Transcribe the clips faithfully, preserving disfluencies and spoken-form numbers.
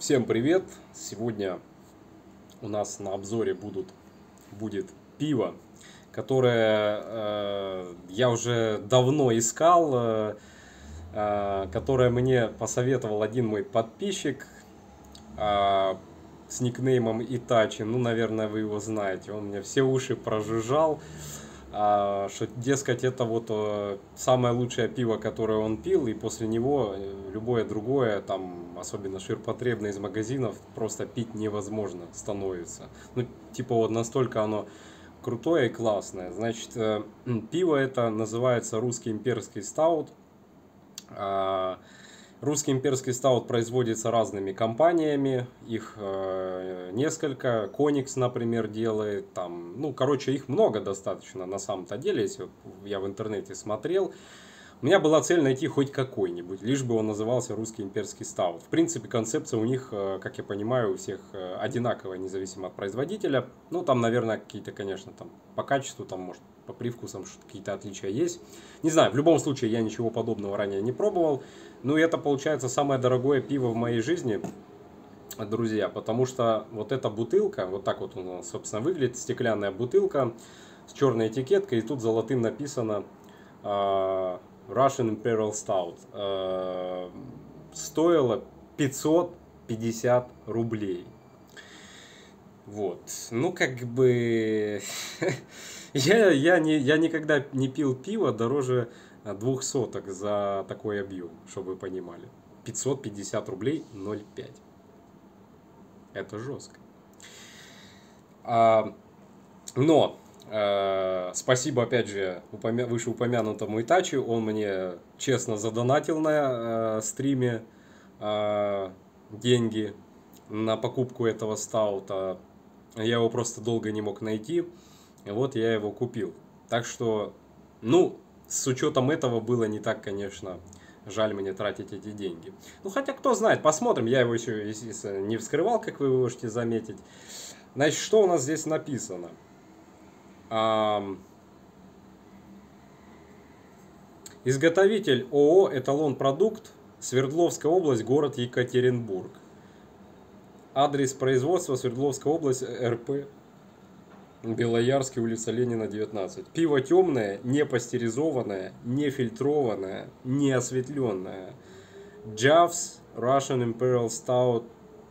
Всем привет! Сегодня у нас на обзоре будут, будет пиво, которое э, я уже давно искал, э, э, которое мне посоветовал один мой подписчик э, с никнеймом Итачи. Ну, наверное, вы его знаете. Он мне все уши прожужжал, э, что, дескать, это вот э, самое лучшее пиво, которое он пил, и после него любое другое, там, особенно ширпотребное из магазинов, просто пить невозможно становится. Ну, типа вот настолько оно крутое и классное. Значит, э, пиво это называется русский имперский стаут. А, Русский имперский стаут производится разными компаниями, их э, несколько, Коникс, например, делает, там, ну, короче, их много достаточно на самом-то деле, если я в интернете смотрел. У меня была цель найти хоть какой-нибудь, лишь бы он назывался русский имперский стаут. В принципе, концепция у них, как я понимаю, у всех одинаковая, независимо от производителя. Ну, там, наверное, какие-то, конечно, там по качеству, там, может, по привкусам какие-то отличия есть. Не знаю, в любом случае, я ничего подобного ранее не пробовал. Ну, и это, получается, самое дорогое пиво в моей жизни, друзья, потому что вот эта бутылка, вот так вот она, собственно, выглядит, стеклянная бутылка с черной этикеткой, и тут золотым написано Russian Imperial Stout, э, стоила пятьсот пятьдесят рублей. Вот, ну как бы я, я, не, я никогда не пил пиво дороже двух соток за такой объем, чтобы вы понимали. пятьсот пятьдесят рублей ноль пять. Это жестко. А, но спасибо, опять же, вышеупомянутому Итачи. Он мне честно задонатил на э, стриме э, деньги на покупку этого стаута. Я его просто долго не мог найти. И вот я его купил. Так что, ну, с учетом этого было не так, конечно, жаль мне тратить эти деньги. Ну, хотя, кто знает, посмотрим. Я его еще, естественно, не вскрывал, как вы можете заметить. Значит, что у нас здесь написано? Изготовитель ООО «Эталон Продукт», Свердловская область, город Екатеринбург. Адрес производства: Свердловская область, РП Белоярский, улица Ленина, девятнадцать. Пиво темное, не пастеризованное, не фильтрованное, не осветленное. джавс Russian Imperial Stout.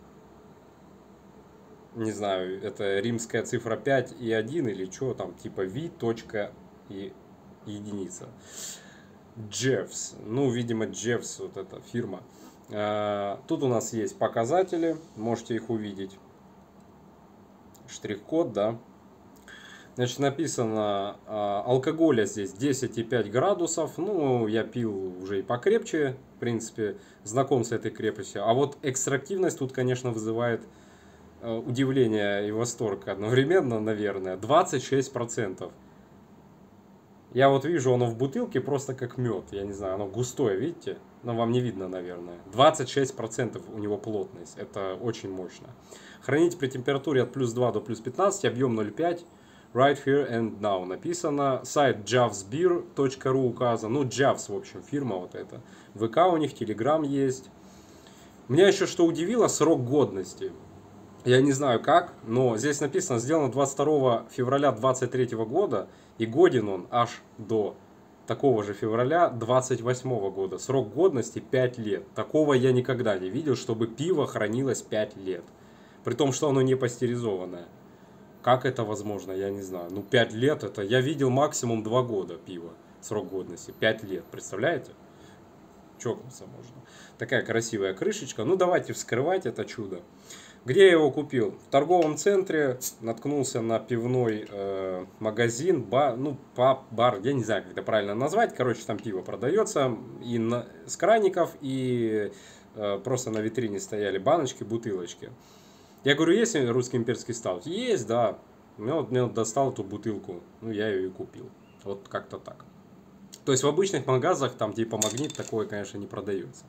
Не знаю, это римская цифра пять и один или что там, типа V. и единица. джавс. Ну, видимо, джавс, вот эта фирма. Тут у нас есть показатели, можете их увидеть. Штрих-код, да. Значит, написано, алкоголя здесь десять и пять градусов. Ну, я пил уже и покрепче, в принципе, знаком с этой крепостью. А вот экстрактивность тут, конечно, вызывает удивление и восторг одновременно, наверное. двадцать шесть процентов. Я вот вижу, оно в бутылке просто как мед. Я не знаю, оно густое, видите? Но вам не видно, наверное. двадцать шесть процентов у него плотность. Это очень мощно. Хранить при температуре от плюс два до плюс пятнадцати, объем ноль пять. Right here and now написано. Сайт джавс бир точка ру указан. Ну, джавс, в общем, фирма вот эта. ВК у них, Телеграм есть. Меня еще что удивило, срок годности. Я не знаю как, но здесь написано, сделано двадцать второго февраля двадцать третьего года, и годен он аж до такого же февраля двадцать восьмого года. Срок годности пять лет. Такого я никогда не видел, чтобы пиво хранилось пять лет. При том, что оно не пастеризованное. Как это возможно, я не знаю. Ну, пять лет это... Я видел максимум два года пива. Срок годности. пять лет. Представляете? Чокнуться можно. Такая красивая крышечка. Ну, давайте вскрывать это чудо. Где я его купил? В торговом центре. Наткнулся на пивной э, магазин, бар, ну, паб, бар, я не знаю, как это правильно назвать. Короче, там пиво продается и на, с краников, и э, просто на витрине стояли баночки, бутылочки. Я говорю, есть русский имперский стаут? Есть, да. Мне вот, мне вот достал эту бутылку, ну, я ее и купил. Вот как-то так. То есть в обычных магазах, там типа Магнит, такое, конечно, не продается.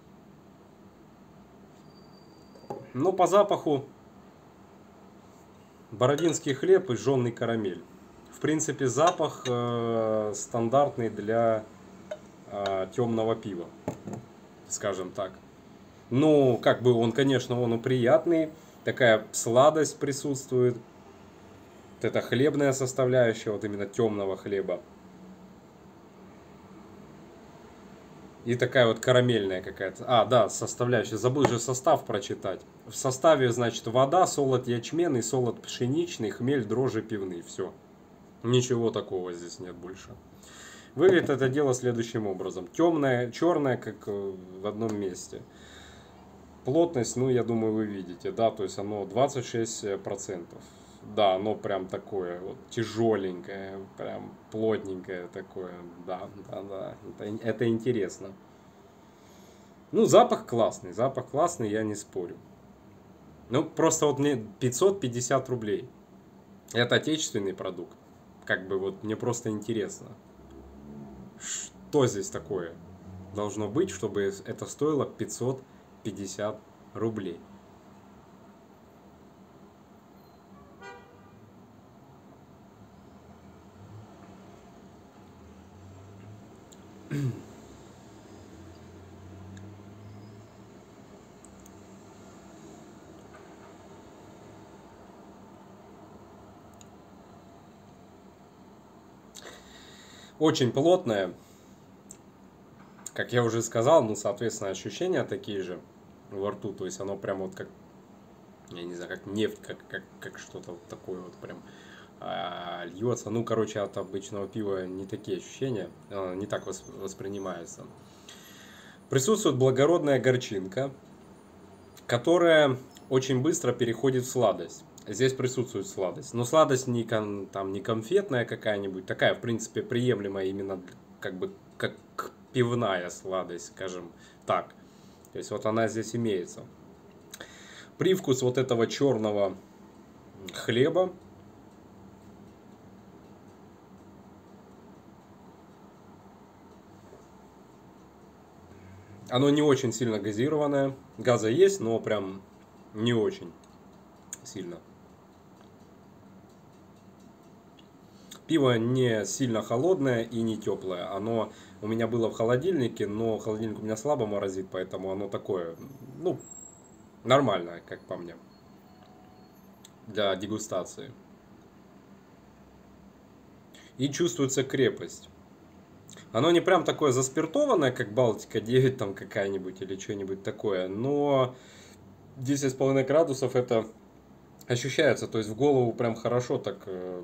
Но по запаху бородинский хлеб и жженый карамель. В принципе, запах э, стандартный для э, темного пива, скажем так. Ну, как бы он, конечно, он и приятный, такая сладость присутствует. Вот это хлебная составляющая, вот именно темного хлеба. И такая вот карамельная какая-то. А, да, составляющая. Забыл же состав прочитать. В составе, значит, вода, солод ячменный, солод пшеничный, хмель, дрожжи пивные. Все. Ничего такого здесь нет больше. Выглядит это дело следующим образом. Темное, черное, как э, в одном месте. Плотность, ну, я думаю, вы видите, да, то есть оно двадцать шесть процентов. Да, оно прям такое вот тяжеленькое, прям плотненькое такое. Да, да, да. Это, это интересно. Ну, запах классный, запах классный, я не спорю. Ну, просто вот мне пятьсот пятьдесят рублей. Это отечественный продукт. Как бы вот мне просто интересно, что здесь такое должно быть, чтобы это стоило пятьсот пятьдесят рублей. Очень плотное, как я уже сказал, ну, соответственно, ощущения такие же во рту, то есть оно прям вот как, я не знаю, как нефть, как, как, как что-то вот такое вот прям а, льется. Ну, короче, от обычного пива не такие ощущения, а, не так воспринимается. Присутствует благородная горчинка, которая очень быстро переходит в сладость. Здесь присутствует сладость. Но сладость не, кон, там, не конфетная какая-нибудь, такая, в принципе, приемлемая именно как бы как пивная сладость, скажем так. То есть вот она здесь имеется. Привкус вот этого черного хлеба. Оно не очень сильно газированное. Газа есть, но прям не очень сильно. Пиво не сильно холодное и не теплое. Оно у меня было в холодильнике, но холодильник у меня слабо морозит, поэтому оно такое, ну, нормальное, как по мне, для дегустации. И чувствуется крепость. Оно не прям такое заспиртованное, как Балтика девять там какая-нибудь или что-нибудь такое, но десять с половиной градусов это ощущается, то есть в голову прям хорошо так э,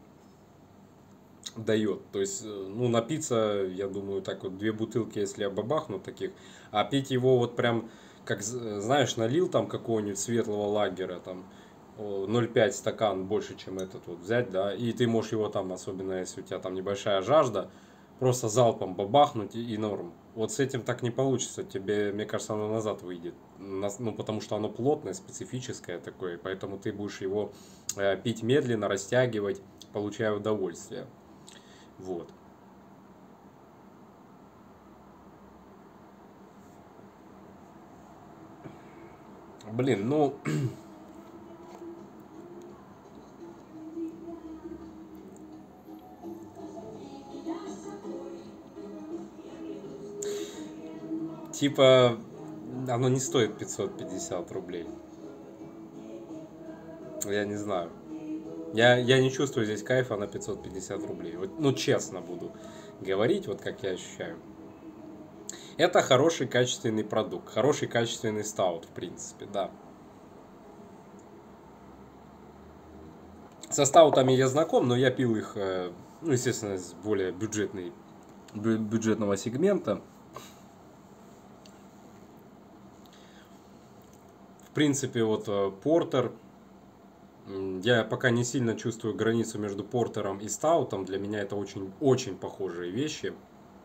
дает. То есть, ну, напиться, я думаю, так вот две бутылки, если я бабахну таких, а пить его вот прям, как, знаешь, налил там какого-нибудь светлого лагера, там, ноль пять стакан больше, чем этот вот взять, да, и ты можешь его там, особенно если у тебя там небольшая жажда, просто залпом бабахнуть и, и норм. Вот с этим так не получится, тебе, мне кажется, оно назад выйдет, ну, потому что оно плотное, специфическое такое, поэтому ты будешь его э, пить медленно, растягивать, получая удовольствие. Вот. Блин, ну, типа, оно не стоит пятьсот пятьдесят рублей. Я не знаю. Я, я не чувствую здесь кайфа на пятьсот пятьдесят рублей. Вот, ну, честно буду говорить, вот как я ощущаю. Это хороший качественный продукт. Хороший качественный стаут, в принципе, да. Со стаутами я знаком, но я пил их, э, ну, естественно, с более бюджетной, бю- бюджетного сегмента. В принципе, вот э, портер. м, Я пока не сильно чувствую границу между портером и стаутом. Для меня это очень-очень похожие вещи.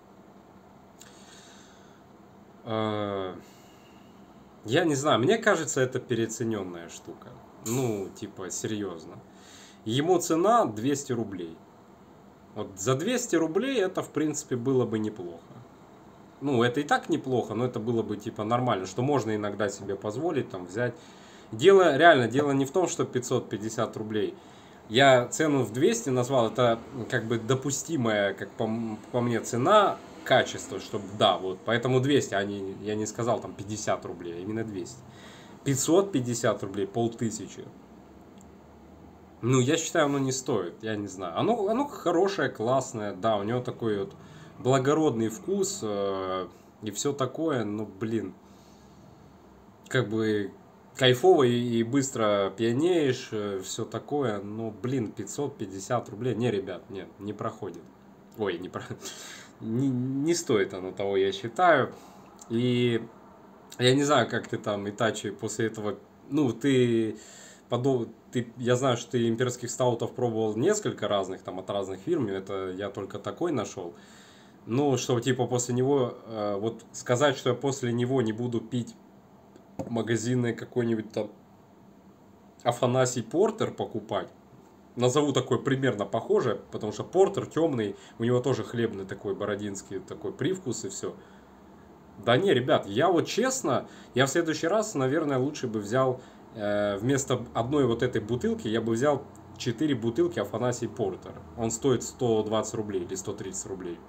Э, Я не знаю, мне кажется, это переоцененная штука. Ну, типа, серьезно. Ему цена двести рублей. Вот за двести рублей это, в принципе, было бы неплохо. Ну, это и так неплохо, но это было бы, типа, нормально, что можно иногда себе позволить, там, взять. Дело, реально, дело не в том, что пятьсот пятьдесят рублей. Я цену в двести назвал, это, как бы, допустимая, как по, по мне, цена, качество, чтобы, да, вот, поэтому двести, а не, я не сказал там пятьдесят рублей, а именно двести. пятьсот пятьдесят рублей, полтысячи. Ну, я считаю, оно не стоит, я не знаю. Оно, оно хорошее, классное, да, у него такой вот благородный вкус э, и все такое, но, блин, как бы кайфово и, и быстро пьянеешь, э, все такое, но, блин, пятьсот пятьдесят рублей, не, ребят, нет, не проходит. Ой, не, про... не, не стоит оно того, я считаю. И я не знаю, как ты там, Итачи, после этого, ну, ты... Подоб... Ты, я знаю, что ты имперских стаутов пробовал несколько разных, там, от разных фирм, это я только такой нашел. Ну, что, типа, после него, э, вот сказать, что я после него не буду пить магазинный какой-нибудь там Афанасий Портер покупать, назову такой примерно похоже, потому что Портер темный, у него тоже хлебный такой бородинский такой привкус и все. Да не, ребят, я вот честно, я в следующий раз, наверное, лучше бы взял э, вместо одной вот этой бутылки, я бы взял четыре бутылки Афанасий Портер. Он стоит сто двадцать рублей или сто тридцать рублей.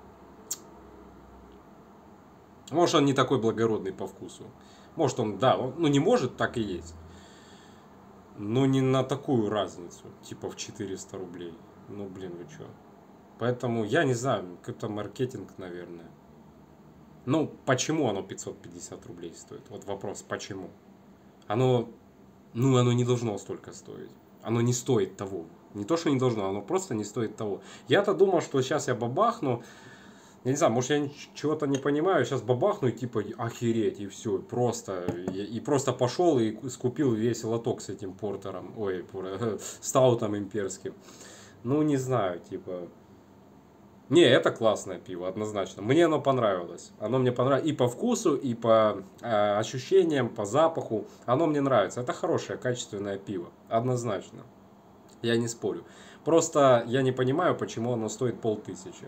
Может, он не такой благородный по вкусу. Может, он, да, он, ну не может, так и есть. Но не на такую разницу, типа в четыреста рублей. Ну, блин, вы чё? Поэтому я не знаю, это маркетинг, наверное. Ну, почему оно пятьсот пятьдесят рублей стоит? Вот вопрос, почему? Оно, ну, оно не должно столько стоить. Оно не стоит того. Не то, что не должно, оно просто не стоит того. Я-то думал, что сейчас я бабахну. Я не знаю, может я чего-то не понимаю, сейчас бабахну и типа охереть, и все, просто, и, и просто пошел и скупил весь лоток с этим портером, ой, стаутом имперским. Ну, не знаю, типа... Не, это классное пиво, однозначно. Мне оно понравилось. Оно мне понравилось и по вкусу, и по э, ощущениям, по запаху. Оно мне нравится. Это хорошее, качественное пиво. Однозначно. Я не спорю. Просто я не понимаю, почему оно стоит полтысячи.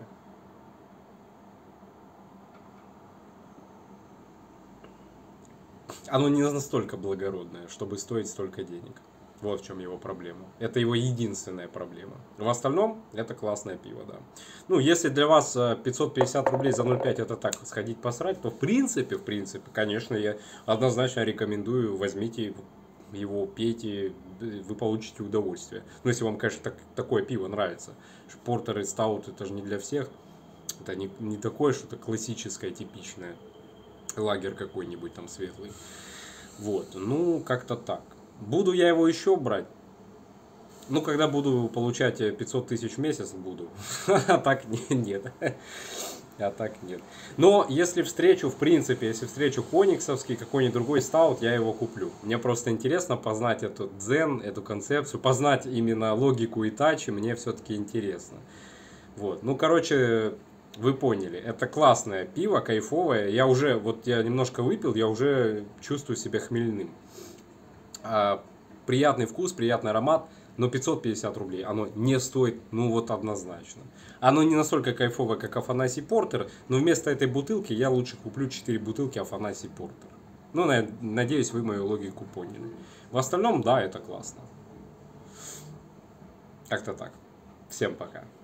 Оно не настолько благородное, чтобы стоить столько денег. Вот в чем его проблема. Это его единственная проблема. В остальном, это классное пиво, да. Ну, если для вас пятьсот пятьдесят рублей за ноль пять это так сходить посрать, то в принципе, в принципе, конечно, я однозначно рекомендую, возьмите его, пейте, вы получите удовольствие. Ну, если вам, конечно, так, такое пиво нравится. Портер и стаут это же не для всех. Это не, не такое что-то классическое, типичное. Лагерь какой-нибудь там светлый. Вот, ну, как-то так. Буду я его еще брать? Ну, когда буду получать пятьсот тысяч в месяц, буду. А так нет. А так нет. Но если встречу, в принципе, если встречу кониксовский, какой-нибудь другой стаут, я его куплю. Мне просто интересно познать этот дзен, эту концепцию, познать именно логику Итачи, мне все-таки интересно. Вот, ну, короче, вы поняли, это классное пиво, кайфовое. Я уже, вот я немножко выпил, я уже чувствую себя хмельным. А, приятный вкус, приятный аромат, но пятьсот пятьдесят рублей оно не стоит, ну вот однозначно. Оно не настолько кайфовое, как Афанасий Портер, но вместо этой бутылки я лучше куплю четыре бутылки Афанасий Портер. Ну, надеюсь, вы мою логику поняли. В остальном, да, это классно. Как-то так. Всем пока.